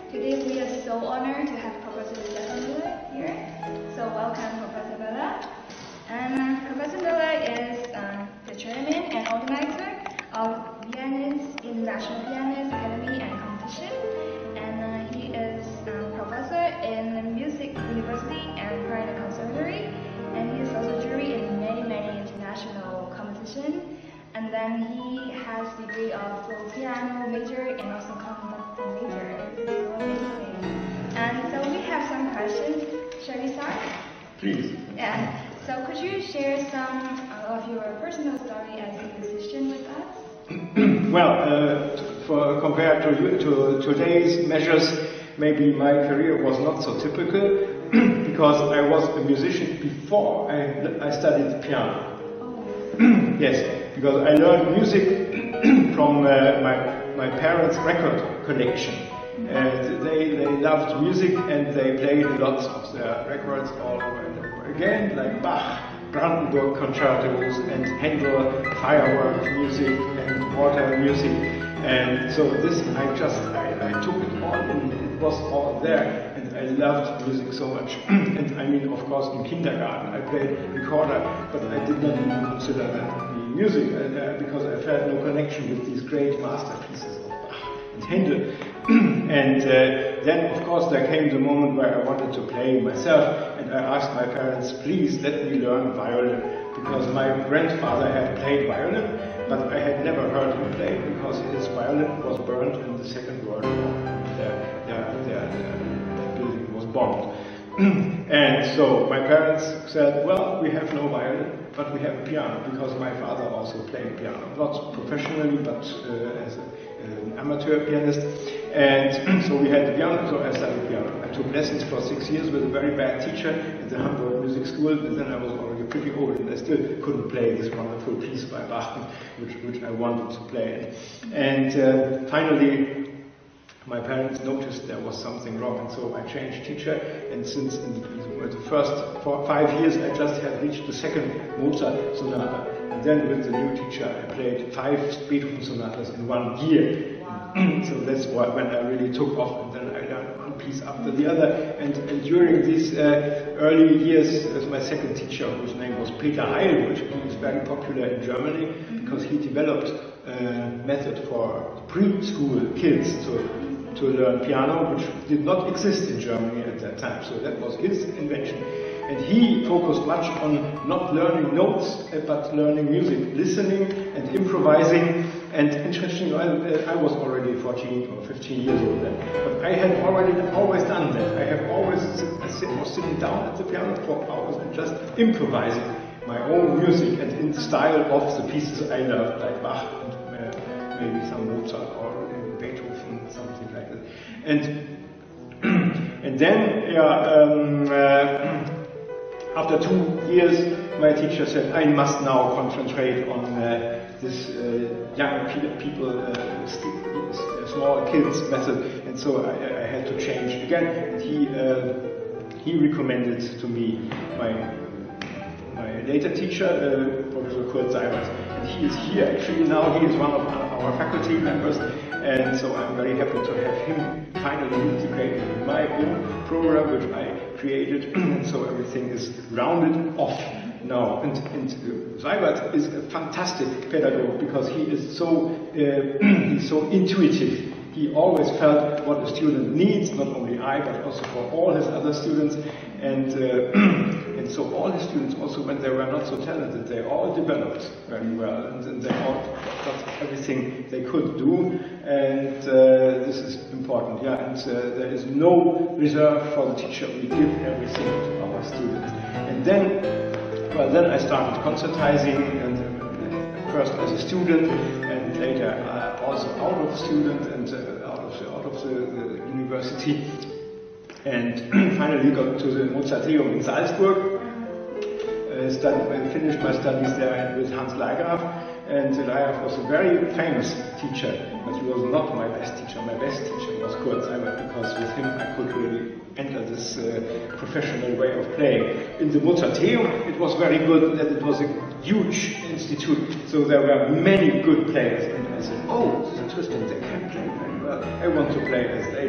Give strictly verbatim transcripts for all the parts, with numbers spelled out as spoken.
Today we are so honored to have Professor Stefan Müller here. So welcome, Professor Müller. And uh, Professor Müller is um, the chairman and organizer of Vienna's International Pianist Academy and Competition. And uh, he is um, professor in the Music University and Private Conservatory. And he is also jury in many, many international competitions. And then he has degree of full piano major and also conducting major. It's so amazing. And so we have some questions. Shall we start? Please. Yeah. So could you share some of your personal story as a musician with us? Well, uh, for compared to, to today's measures, maybe my career was not so typical because I was a musician before I, I studied piano. Oh. Yes. Because I learned music from uh, my, my parents' record collection. Uh, they, they loved music and they played lots of their records all over and over again, like Bach, Brandenburg concertos, and Handel firework music and water music. And so this, I just, I, I took it all in, it was all there. And I loved music so much. And I mean, of course, in kindergarten I played recorder, but I did not even consider that music uh, because I felt no connection with these great masterpieces of Bach and Handel. And uh, then, of course, there came the moment where I wanted to play myself, and I asked my parents, please let me learn violin, because my grandfather had played violin, but I had never heard him play because his violin was burned in the Second World War. Their, their, their, their building was bombed. And so my parents said, well, we have no violin, but we have a piano, because my father also played piano, not professionally, but uh, as a, an amateur pianist. And so we had the piano, so I studied piano. I took lessons for six years with a very bad teacher at the Hamburg Music School, and then I was already pretty old, and I still couldn't play this wonderful piece by Bach, which, which I wanted to play. And uh, finally, my parents noticed there was something wrong, and so I changed teacher, and since in the, the first four, five years I just had reached the second Mozart sonata, and then with the new teacher I played five Beethoven sonatas in one year. Wow. So that's what, when I really took off, and then I learned one piece after the other, and, and during these uh, early years as my second teacher, whose name was Peter Heilbusch, he is very popular in Germany because he developed a method for preschool kids to to learn piano, which did not exist in Germany at that time. So that was his invention. And he focused much on not learning notes, but learning music, listening and improvising. And interestingly, I, I was already fourteen or fifteen years old then, but I had already always done that. I have always sit, I sit, was sitting down at the piano for hours and just improvising my own music and in the style of the pieces I loved, like Bach and uh, maybe some Mozart or Beethoven, something like that. And and then, yeah, um, uh, after two years, my teacher said, I must now concentrate on uh, this uh, young people, uh, st small kids method, and so I, I had to change again. And he uh, he recommended to me my my later teacher, uh, Professor Kurt Seibert, and he is here actually now. He is one of our faculty members. And so I'm very happy to have him finally integrated in my own program, which I created, and so everything is rounded off now. And, and uh, Seibert is a fantastic pedagogue because he is so uh, he's so intuitive. He always felt what a student needs, not only I, but also for all his other students. And uh, and so all his students, also when they were not so talented, they all developed very well, and, and they all got everything they could do. And uh, this is important, yeah. And uh, there is no reserve for the teacher. We give everything to our students. And then, well, then I started concertizing, and uh, first as a student, and later uh, also out of student and uh, out of the, out of the, the university. And finally got to the Mozarteum in Salzburg. Uh, studied, I finished my studies there with Hans Leigraf, and Leigraf was a very famous teacher, but he was not my best teacher. My best teacher was Kurt Seibert, because with him I could really enter this uh, professional way of playing. In the Mozarteum it was very good that it was a huge institute, so there were many good players, and I said, oh, this is interesting, they can play very well. I want to play as they do.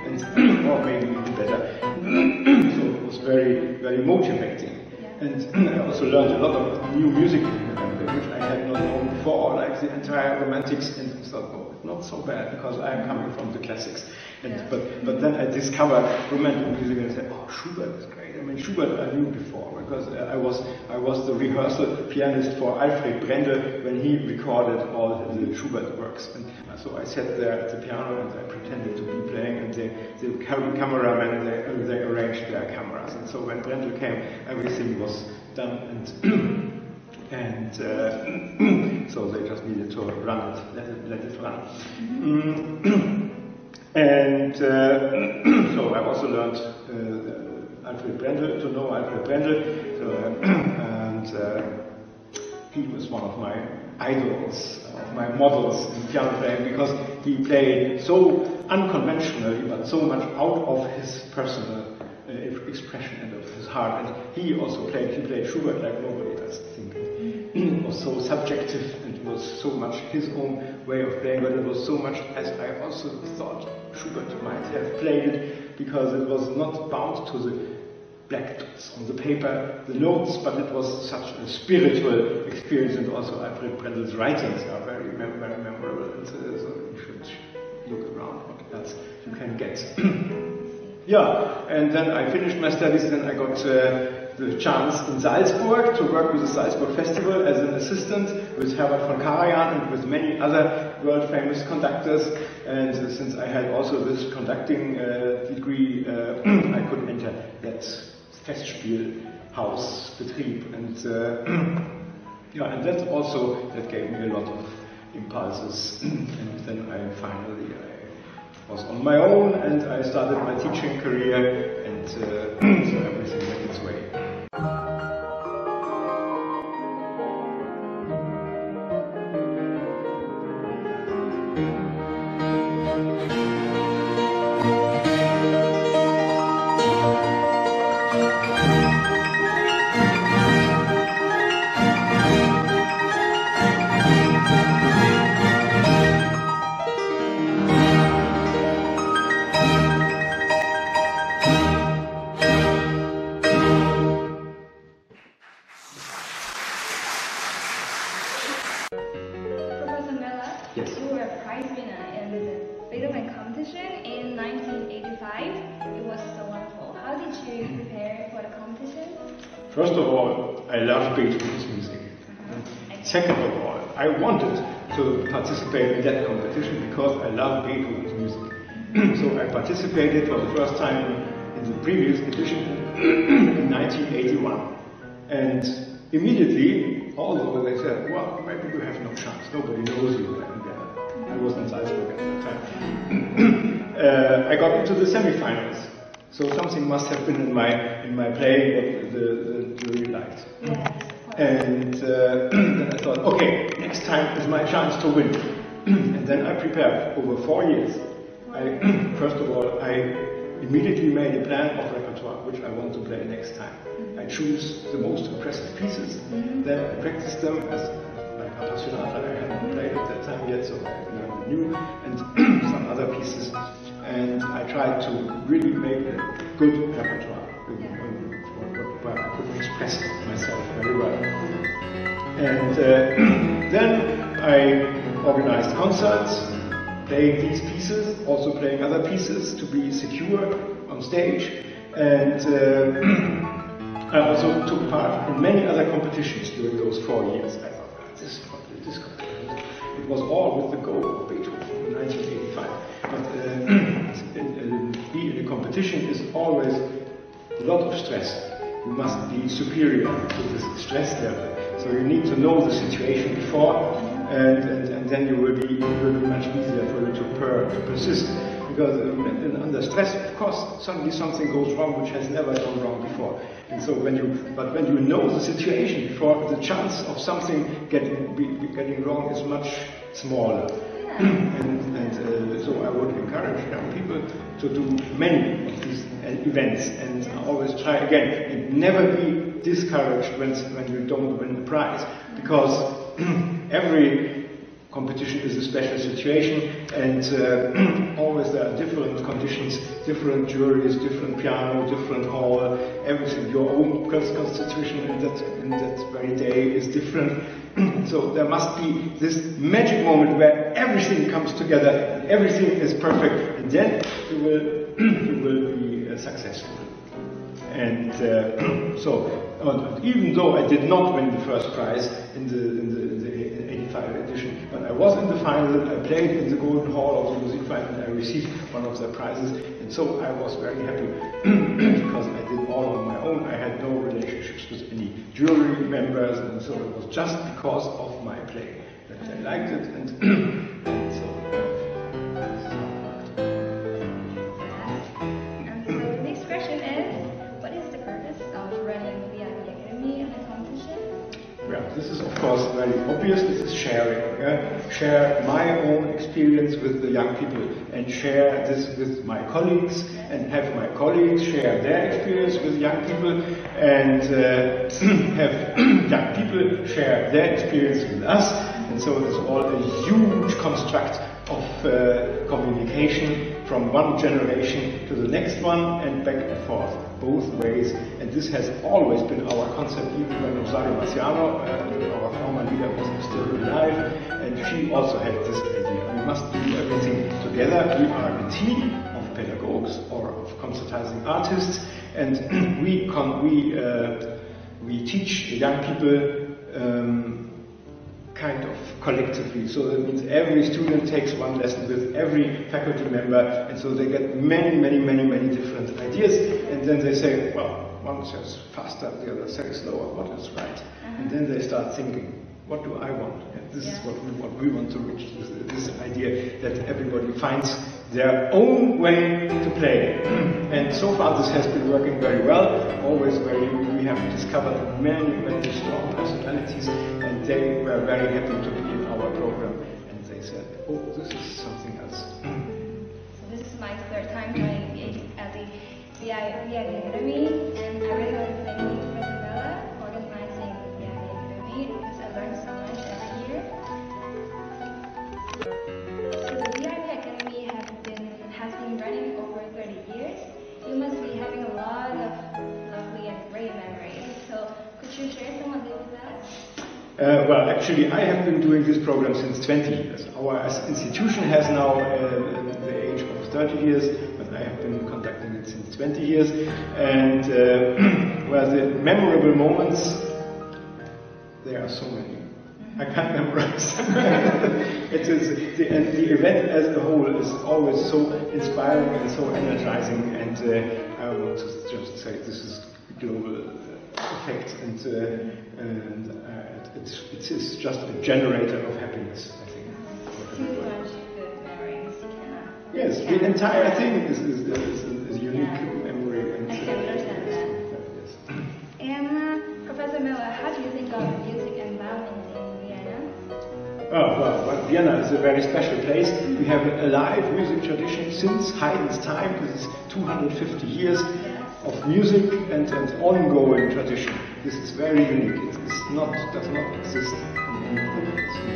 and or maybe even better. So it was very, very motivating. And I also learned a lot of new music which I had not known before, like the entire romantics, and I thought, oh, not so bad, because I am coming from the classics. And, yeah. but, but then I discovered romantic music and I said, oh, Schubert is great. I mean, Schubert I knew before, because uh, I was I was the rehearsal pianist for Alfred Brendel when he recorded all the Schubert works. And so I sat there at the piano and I pretended to be playing, and the, the cameraman, they, uh, they arranged their cameras. And so when Brendel came, everything was done, and and uh, so they just needed to run it, let it, let it run. Mm. And uh, so I also learned uh, Alfred Brendel, to know Alfred Brendel, so, uh, and uh, he was one of my idols, of my models in piano playing, because he played so unconventionally, but so much out of his personal uh, expression and of his heart. And he also played, he played Schubert like nobody does, I think. It was so subjective, and it was so much his own way of playing, but it was so much as I also thought Schubert might have played it, because it was not bound to the black dots on the paper, the notes, but it was such a spiritual experience. And also Alfred Brendel's writings are very, very memorable, and uh, so you should look around what else you can get. Yeah, and then I finished my studies, and I got uh, the chance in Salzburg to work with the Salzburg Festival as an assistant with Herbert von Karajan and with many other world-famous conductors. And uh, since I had also this conducting uh, degree, uh, I could enter that Festspielhausbetrieb, and uh, yeah, and that also that gave me a lot of impulses. And then I finally I was on my own, and I started my teaching career, and uh, so everything went its way. First of all, I love Beethoven's music. Uh-huh. Second of all, I wanted to participate in that competition because I love Beethoven's music. So I participated for the first time in the previous edition in nineteen eighty-one. And immediately, although they said, well, maybe you have no chance, nobody knows you. And I was in Salzburg at that time. uh, I got into the semifinals. So something must have been in my in my playing what the, the jury liked. Yes. And uh, then I thought, okay, next time is my chance to win. And then I prepared over four years. I, first of all, I immediately made a plan of repertoire which I want to play next time. Mm-hmm. I choose the most impressive pieces, mm-hmm. then I practice them as like Appassionata I hadn't played at that time yet, so I knew, and some other pieces. And I tried to really make a good repertoire where I could express myself very well. And uh, then I organized concerts, playing these pieces, also playing other pieces to be secure on stage. And uh, I also took part in many other competitions during those four years. I thought, oh, this is this competition. It was all with the goal of Beethoven in nineteen eighty-five. But uh, be in a competition is always a lot of stress. You must be superior to this stress level. So you need to know the situation before, and, and, and then you will be it will be much easier for you to, per, to persist. Because um, under stress, of course, suddenly something goes wrong which has never gone wrong before. And so when you, but when you know the situation before, the chance of something getting be, be getting wrong is much smaller. and and uh, so I would encourage young people to do many of these uh, events and always try again, and never be discouraged when when you don't win the prize, because every competition is a special situation, and uh, always there are different conditions different juries, different piano, different hall, everything. Your own constitution in that, in that very day is different. So there must be this magic moment where everything comes together, everything is perfect, and then you will, you will be uh, successful. And uh, so, uh, even though I did not win the first prize in the, in the, in the eighty-five edition, but I was in the final, I played in the Golden Hall of the Musikverein, and I received one of the prizes, and so I was very happy because I did all on my own. I had no relationships with any jury members, and so it was just because of my playing that I liked it, and, and so. And so the next question is, what is the purpose of running the V I P Academy and the competition? Well, this is of course very obvious. This is sharing. Yeah? Share my own experience with the young people and share this with my colleagues, and have my colleagues share their experience with young people, and uh, have young people share their experience with us. And so it's all a huge construct of uh, communication from one generation to the next one and back and forth, both ways. And this has always been our concept, even when Rosario Marciano, uh, our former leader, was still alive, and she also had this idea. We must do everything together. We are a team of pedagogues or of concertizing artists, and we, con we, uh, we teach young people um, kind of collectively. So that means every student takes one lesson with every faculty member, and so they get many, many, many, many different ideas, and then they say, well, one says faster, the other says slower, what is right? Uh-huh. And then they start thinking, what do I want? And this yeah. is what we, what we want to reach, this, this idea that everybody finds their own way to play. And so far this has been working very well, always very, we have discovered many, many strong personalities, and they were very happy to be in our program, and they said, oh, this is something else. So this is my third time joining at the V I P Academy, and I really want to thank you, Professor Bella, for organizing the V I P Academy, because I learned so much every year. So the V I P Academy has been, has been running over thirty years. You must be having a lot of lovely and great memories. So could you share some of it with us? Uh, well, actually, I have been doing this program since twenty years. Our institution has now uh, the age of thirty years, but I have been conducting it since twenty years. And uh, well, the memorable moments, there are so many. I can't memorize them. It is the, and the event as a whole is always so inspiring and so energizing. And uh, I want to just say this is global effect, and, uh, and uh, it's, it is just a generator of happiness, I think. Too much good memories. Yeah. Yes, yeah. the entire thing is, is, is, is a unique yeah. memory. And, I can understand that. Yes. And uh, Professor Miller, how do you think of music environment in Vienna? Oh, well, well, Vienna is a very special place. We have a live music tradition since Haydn's time. This is two hundred fifty years of music and an ongoing tradition. This is very unique. It is not, does not exist in any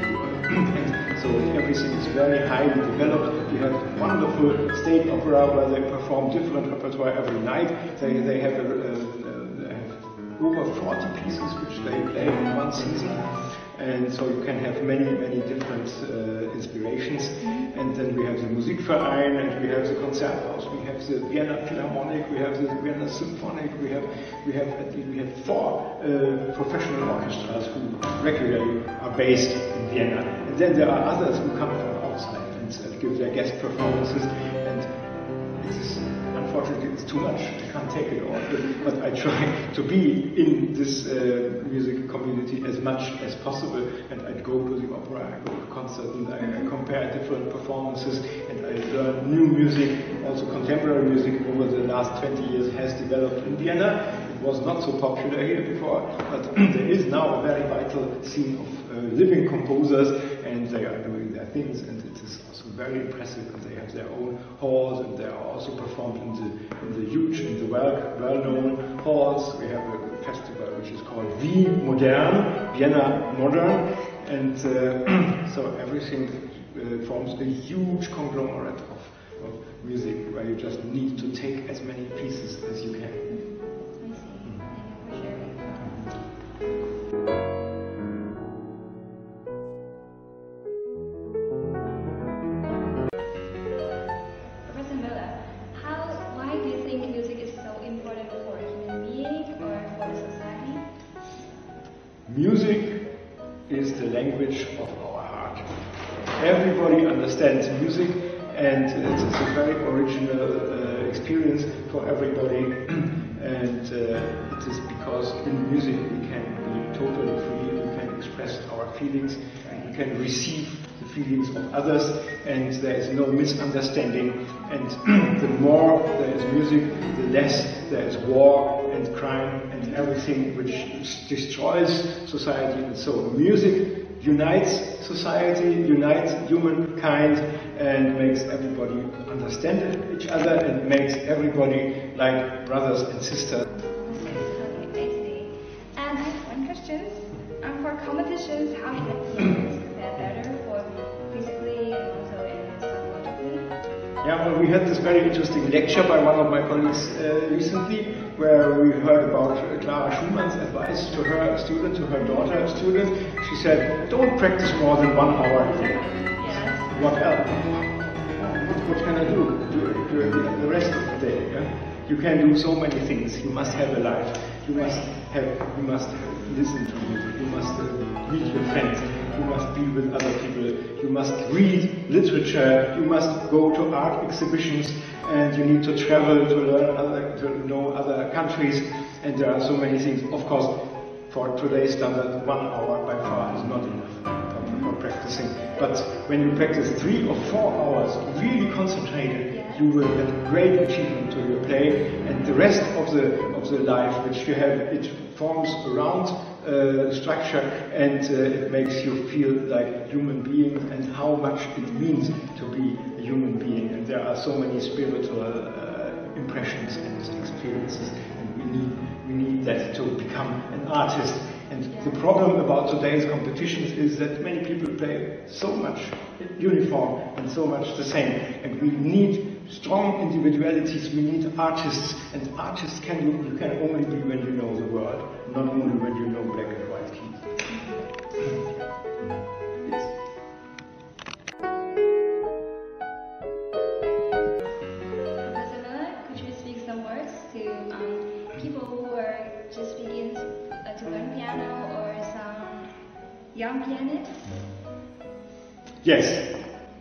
place. So everything is very highly developed. We have a wonderful state opera where they perform different repertoire every night. They, they have, a, a, a, they have over forty pieces which they play in one season. And so you can have many, many different uh, inspirations. Mm-hmm. And then we have the Musikverein, and we have the Konzerthaus, we have the Vienna Philharmonic, we have the Vienna Symphonic, we have we have we have four uh, professional orchestras who regularly are based in Vienna. And then there are others who come from outside and uh, give their guest performances. And it is, unfortunately, it's too much. I can't take it all. But, but I try to be in this uh, music community as much as possible. And I go to the opera, I go to concerts, and I, I compare different performances, and I learn new music. Also contemporary music over the last twenty years has developed in Vienna. It was not so popular here before, but there is now a very vital scene of uh, living composers, and they are doing their things, and it is also very impressive. And they have their own halls, and they are also performed in the in the huge, in the well well-known halls. We have a festival which is called Wien Modern, Vienna Modern, and uh, so everything uh, forms a huge conglomerate of, of music right you just need to take as many pieces as you can. I see. Thank you for sharing. Professor Müller, how, why do you think music is so important for a human being or for the society? Music is the language of our heart. Everybody understands music, and it's, it's a very original uh, experience for everybody. And uh, it is because in music we can be totally free, we can express our feelings, we can receive the feelings of others, and there is no misunderstanding. And the more there is music, the less there is war and crime and everything which destroys society. And so music unites society, unites humankind, and makes everybody understand each other, and makes everybody like brothers and sisters. Okay, I see. And I have one question. Um, for competitions, how can players prepare better for physically and also in psychologically? Yeah, well, we had this very interesting lecture by one of my colleagues uh, recently, where we heard about uh, Clara Schumann's advice to her student, to her daughter student. She said, don't practice more than one hour a day. Yes. What else? What, what can I do during the, the rest of the day? Yeah? You can do so many things. You must have a life. You must have. You must listen to music. You must uh, meet your friends. You must be with other people. You must read literature. You must go to art exhibitions, and you need to travel to learn other, to know other countries. And there are so many things. Of course, for today's standard, one hour by far is not enough for, for practicing. But when you practice three or four hours, really concentrated, you will have great achievement to your play, and the rest of the of the life which you have, it forms around uh, structure, and uh, it makes you feel like human being and how much it means to be a human being. And there are so many spiritual uh, impressions and experiences, and we need we need that to become an artist. And the problem about today's competitions is that many people play so much uniform and so much the same, and we need strong individualities, we need artists, and artists can you, you can only be when you know the world, not only when you know black and white keys. Yes. Professor Müller, could you speak some words to um, people who are just beginning uh, to learn piano, or some young pianists? Yes.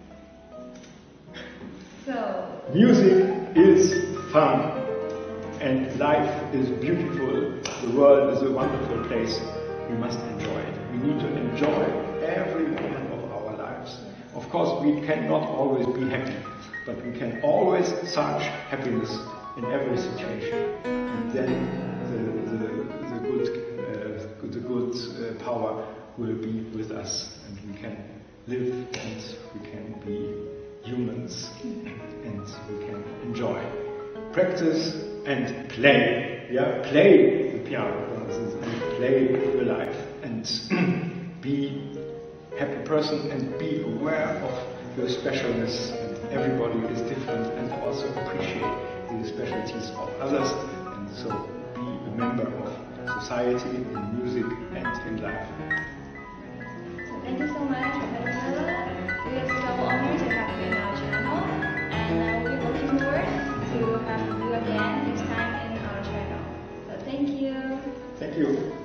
So, music is fun, and life is beautiful. The world is a wonderful place. We must enjoy it. We need to enjoy every moment of our lives. Of course, we cannot always be happy, but we can always search happiness in every situation, and then the, the, the good, uh, the good uh, power will be with us, and we can live, and we can be humans, and we can enjoy. Practice and play. Yeah, play the piano, for instance, and play your life, and be a happy person, and be aware of your specialness. And everybody is different, and also appreciate the specialties of others, and so be a member of society in music and in life. so thank you so much, Professor Müller. We are so honored to have you in our channel, and uh, we're looking forward to have you again next time in our channel. So thank you. Thank you.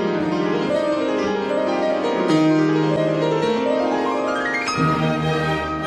Thank you.